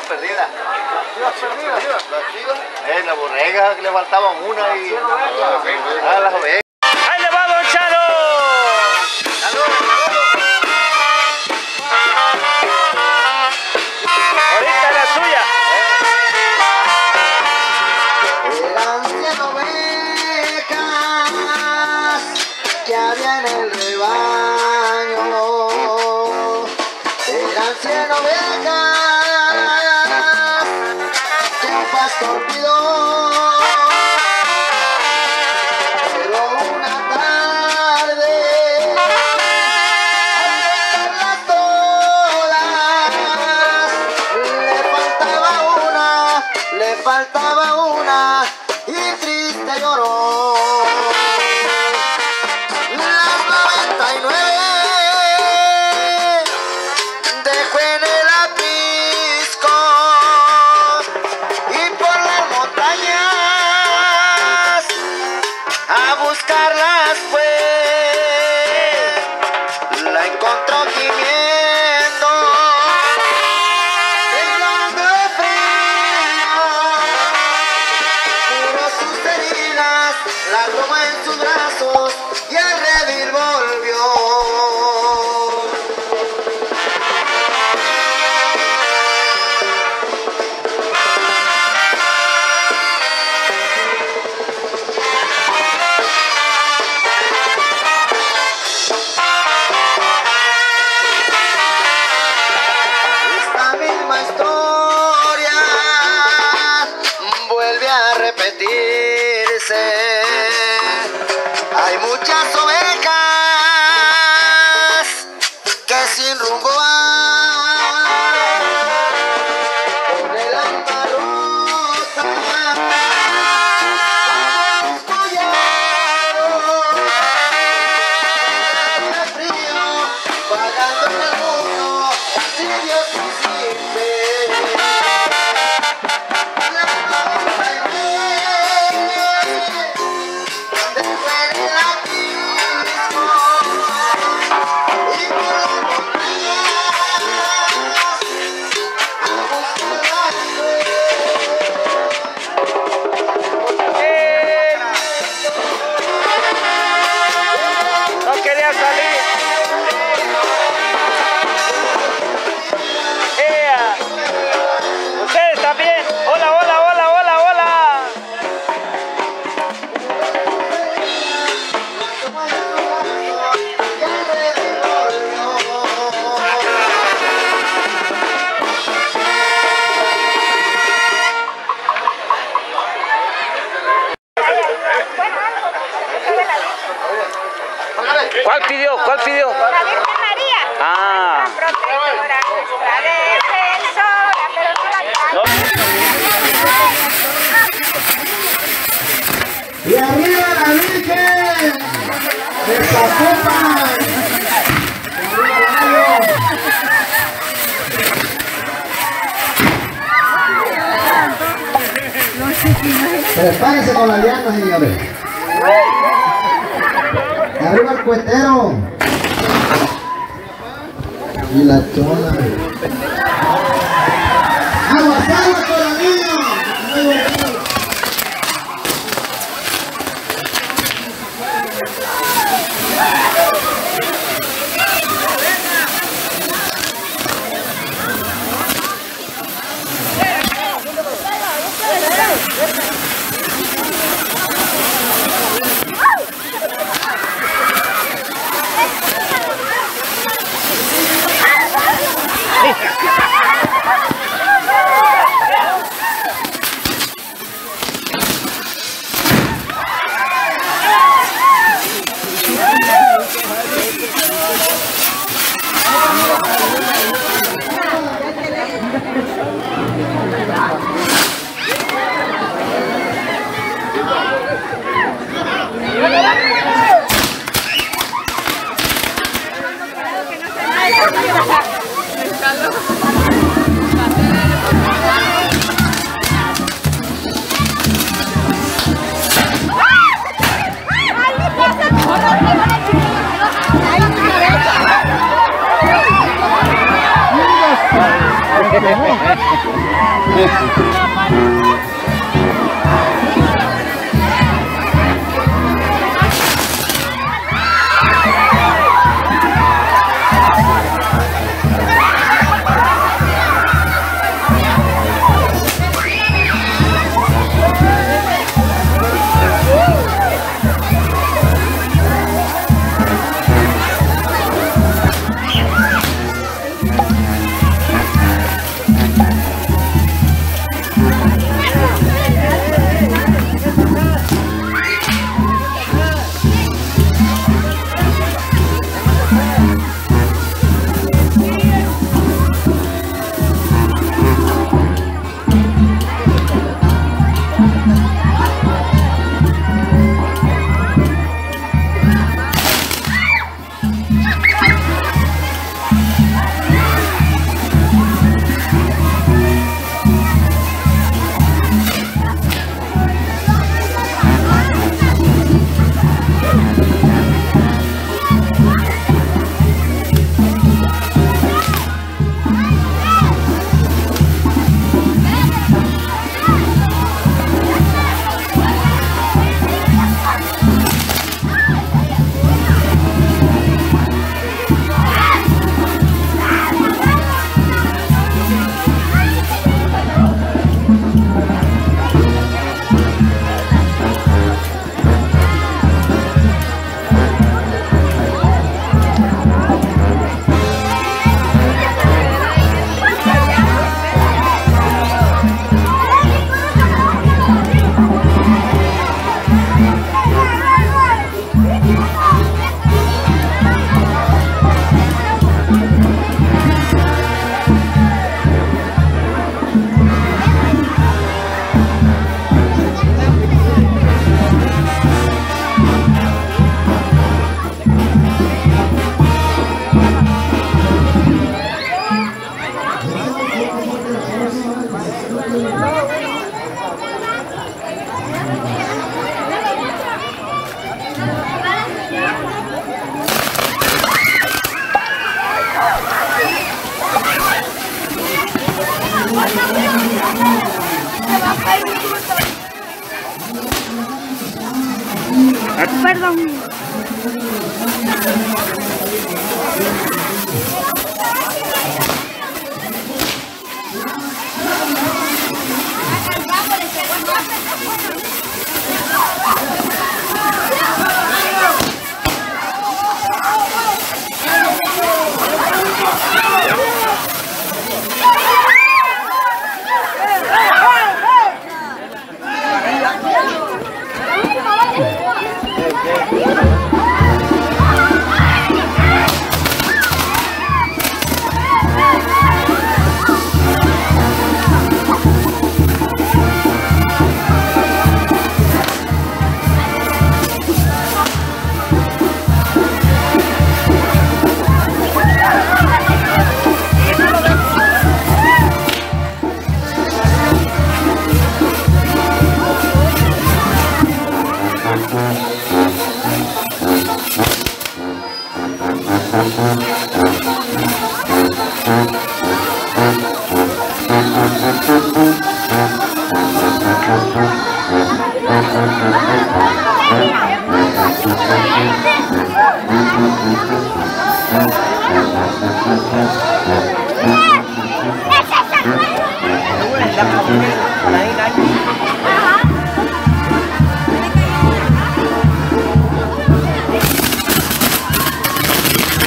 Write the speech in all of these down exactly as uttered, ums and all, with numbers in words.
perdidas. Las chivas perdidas. Las chivas. Eh, la borrega que le faltaban una y... Ah, las ovejas. ¡Ahí le va, don Charo! Ahorita la suya. Eran cien ovejas que había en el rebaño. Eran cien ovejas que un pastor cuidó. Pero una tarde, al verlas todas, le faltaba una, le faltaba una y triste lloró. Las noventa y nueve dejó en el aprisco y por las montañas a buscarlas fue. La encontró gimiendo, temblando de frío, curó sus heridas, la tomó en sus brazos y al redil volvió. Esta misma historia vuelve a repetirse. Hay muchas ovejas que sin rumbo van, con el alma rota, con el de frío, vagando en el mundo, sin Dios y sin fe. La noventa y nueve dejó en el abismo y por las montañas a buscar la fe. No quería salir. ¡Ea! Ustedes también. Hola, hola, hola, hola, hola. ¿Cuál pidió? ¿Cuál pidió? La Virgen María, Ah. protectora, nuestra defensora, pero no la No. Y arriba la Virgen de Zapopan. Prepárense con la llanta, señores. Arriba el cuetero. Y la chona. Aguas, aguas, coronillo. Muy bonito. Ay, Perdón.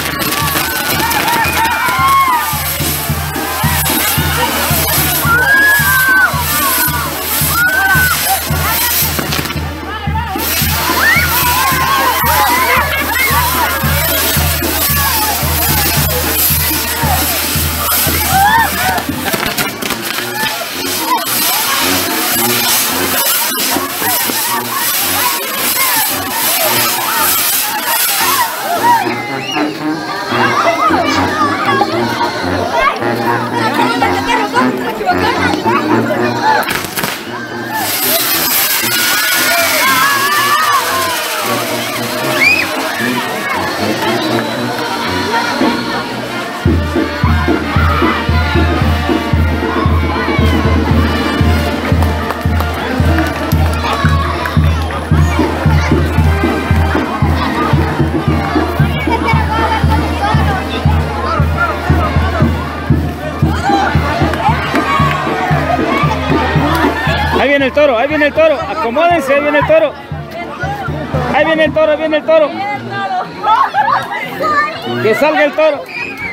Hãy subscribe cho kênh Ghiền Mì Gõ để không bỏ lỡ viene el toro, ahí viene el toro. Acomódense, ahí viene el toro. Ahí viene el toro, ahí viene el toro. Que salga el toro.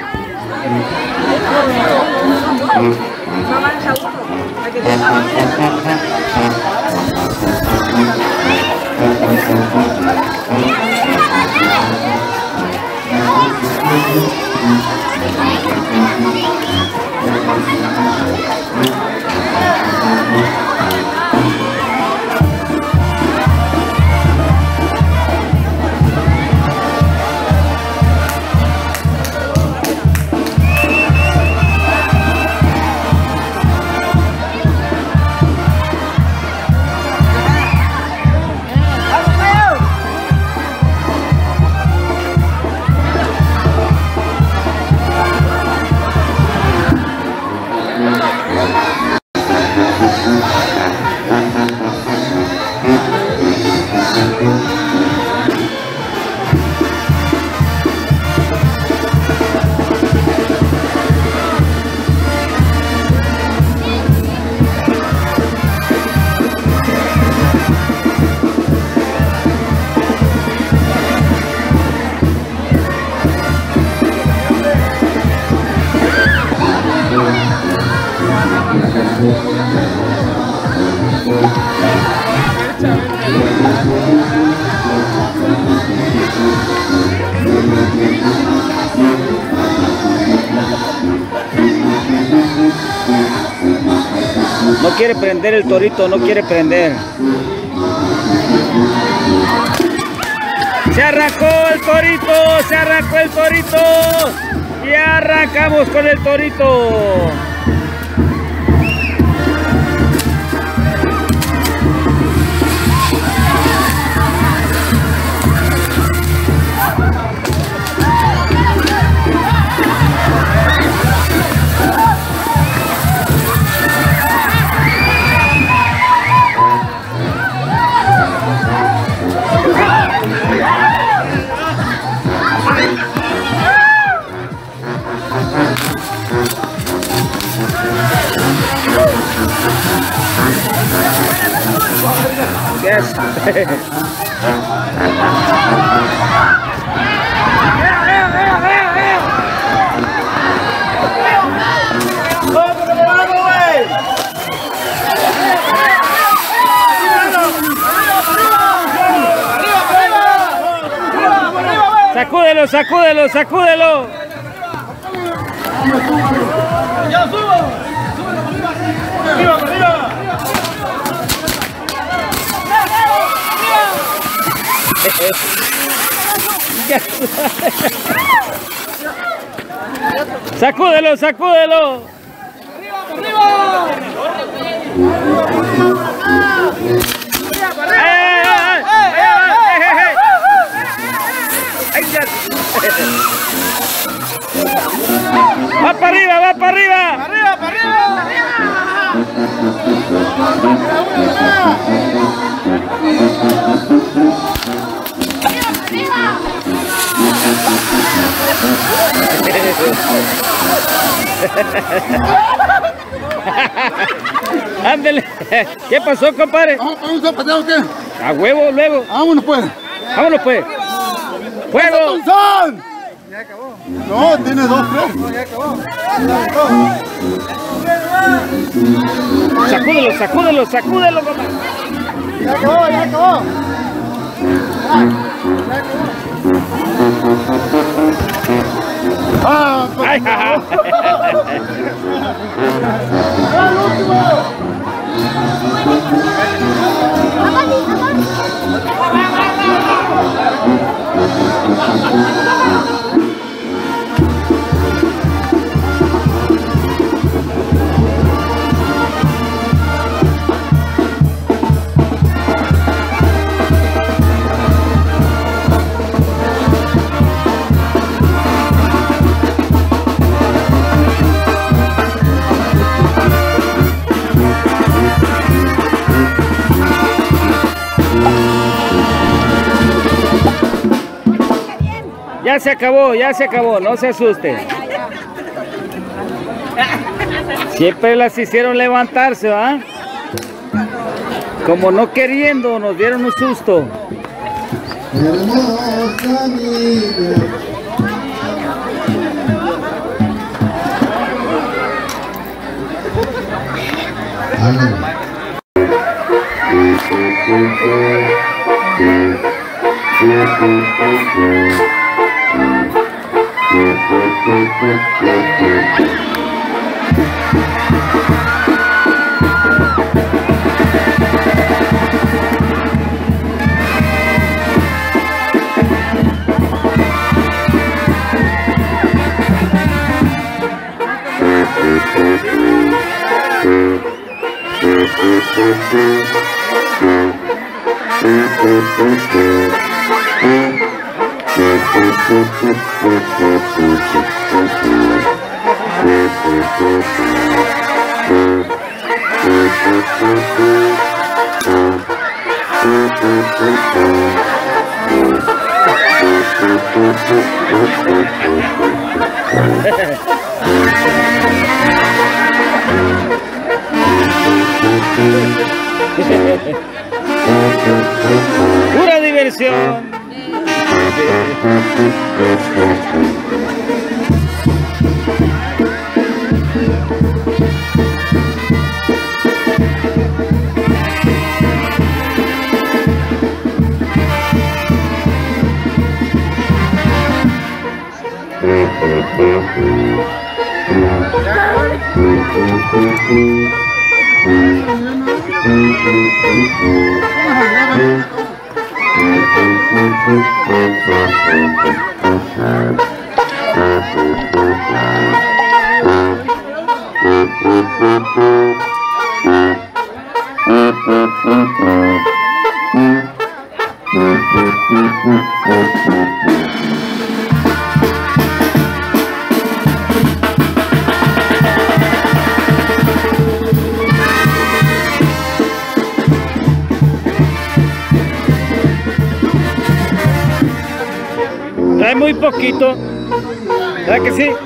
No quiere prender el torito, no quiere prender. Se arrancó el torito, se arrancó el torito. Y arrancamos con el torito. Yes. Sacúdelo, sacúdelo, sacúdelo. ¡Ya subo! ¡Arriba, arriba! Sacúdelo, sacúdelo. ¡Arriba, Va para arriba, va para arriba. arriba, para arriba! Ándele. ¿Qué pasó, compadre? ¿Vamos para un zapateo o qué? A huevo, luego. Vámonos pues. Vámonos pues. ¡Fuego! ¡Tonzón! Ya acabó. No, tiene dos, tres. No, ya acabó. Ya acabó. Sacúdelo, sacúdelo, sacúdelo, compadre. Ya acabó, ya acabó. Ah, pues, Ay, jaja. ¡al último! Ya se acabó, ya se acabó, no se asuste. Siempre las hicieron levantarse, ¿va? Como no queriendo, nos dieron un susto. Hermosa niña. Pura diversión. Trae muy poquito, ¿verdad que sí?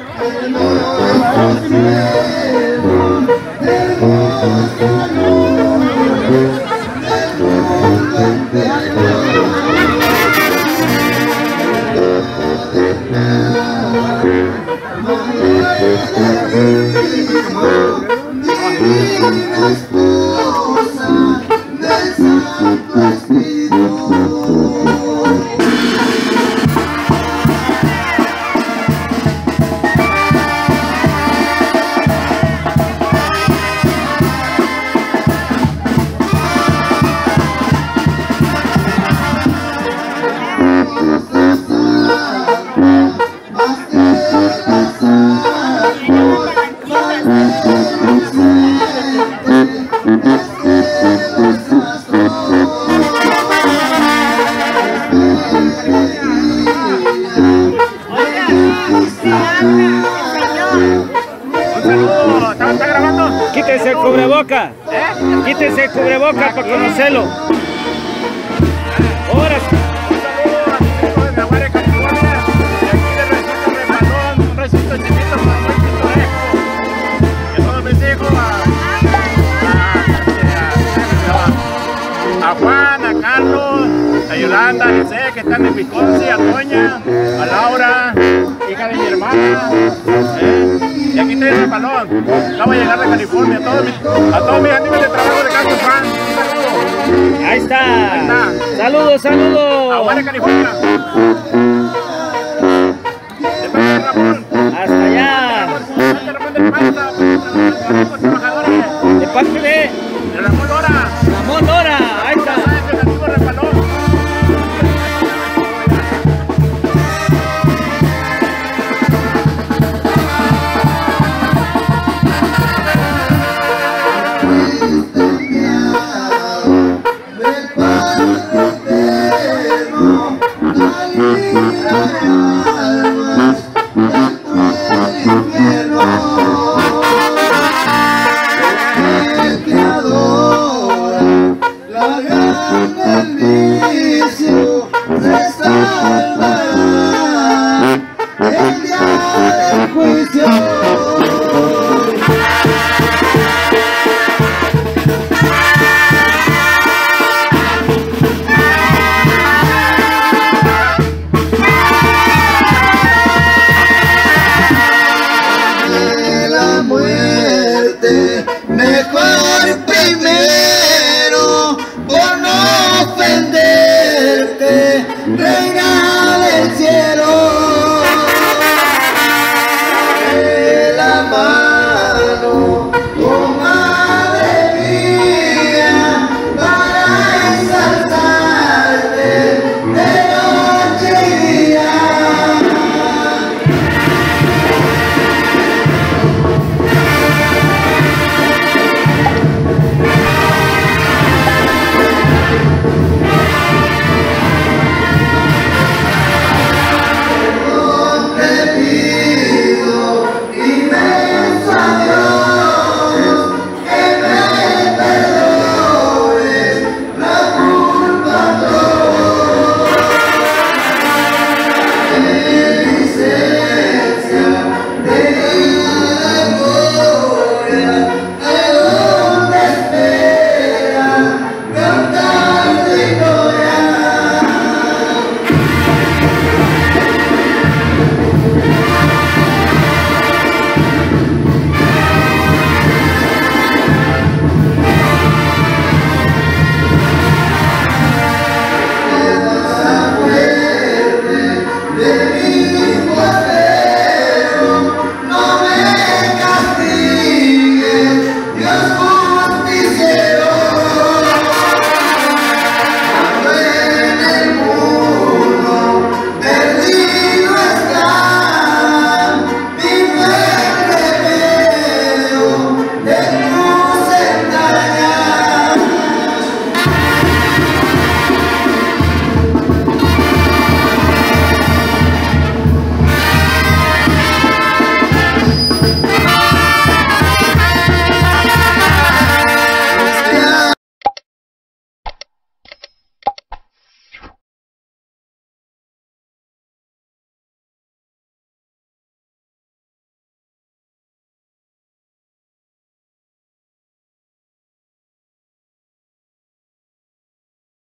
¿Está grabando? Quítese el cubreboca. ¿Eh? Quítese el cubreboca para conocerlo. Ahora sí. Un saludo a mis hijos de Nahuare, California. Y aquí de recinto de Balón, un recinto chiquito para muy pintoresco. Y a todos mis hijos, a, a, a, a Juan, a Carlos, a Yolanda, a José, que están en Wisconsin, a Toña, a Laura, hija de mi hermana. ¿Eh? Y aquí estoy en el Balón. Acabo de llegar de California. A todos mis, a todos mis amigos de trabajo de Castro Fan. Un saludo. Ahí está. Ahí está. Saludos, saludos. Nahuare, California. De parte de Ramón.